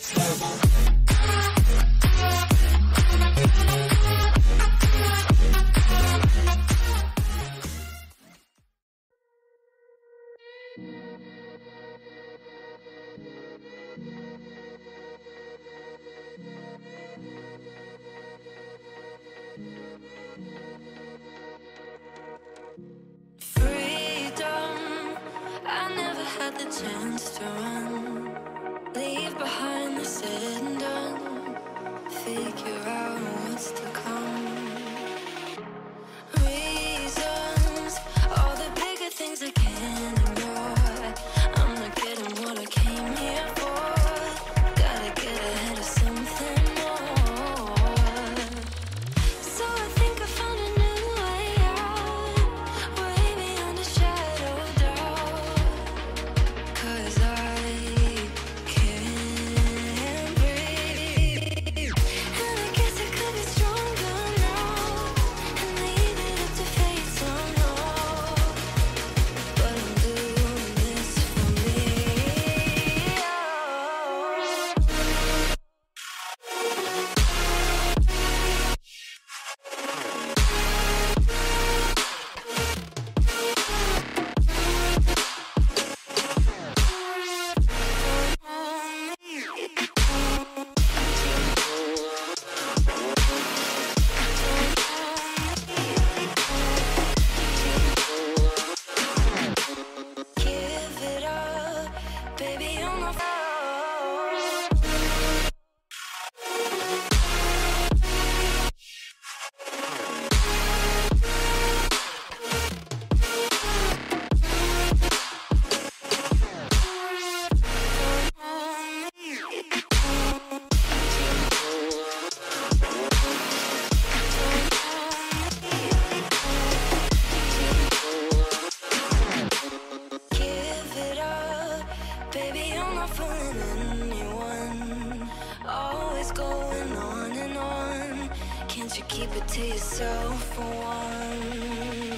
Freedom, I never had the chance to run. Leave behind the said and done. Figure out what's to come. Reasons, all the bigger things I can't ignore. I'm not getting what I came here for. Gotta get ahead of something more. So I think I found a new way out, way beyond a shadow of doubt. 'Cause I can't breathe, and I guess I could be stronger now, and leave it up to fate somehow. But I'm doing this for me. Give it up, baby, you're my fault. Give it up, baby, you're not fooling anyone. Always going on and on. Can't you keep it to yourself for once?